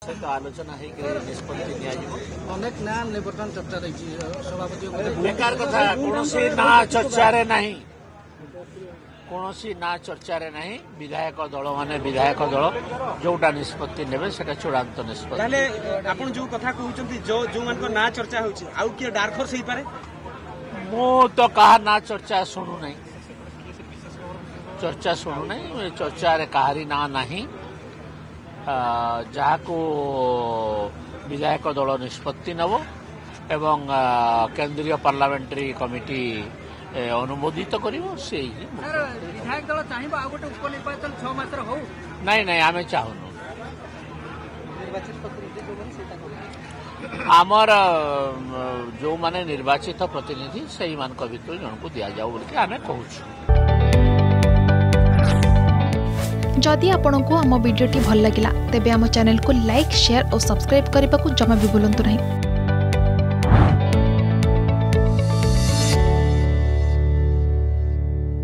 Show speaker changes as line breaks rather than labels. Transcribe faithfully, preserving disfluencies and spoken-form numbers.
सहित आलोचना निष्पत्ति
अनेक ना बर्तमान चर्चा रही सभापति
बेकार कथा कौन ना चर्चा नहीं कौन ना चर्चा नहीं विधायक दल माने विधायक दल जोटा निष्पत्ति नेबे सेटा चूड़ांत निष्पत्ति
ताले आपण जो कथा कहउचंती जो जो मान को ना चर्चा होची आउ के डार्क हॉर्स हेई पारे
मो तो कहा ना चर्चा सुनु नहीं चर्चा शुणु नहीं चर्चा रे कहारी ना नहीं जहाँ को विधायक दल निष्पत्ति नब एवं केंद्रीय पार्लियामेंट्री कमिटी अनुमोदित करिवो से
विधायक दल चाहिए आ गोटे उपनिर्वाचन छह मास हो
नहीं नहीं आमे चाहनु आमर जो माने निर्वाचित प्रतिनिधि से मान भीतर जन को दिया जाओ बोल के आमे कहूछु।
जदि आपंक आम भिडी भल लगा तेब आम चैनल को लाइक शेयर और सब्सक्राइब करने को जमा भी भूलु नहीं।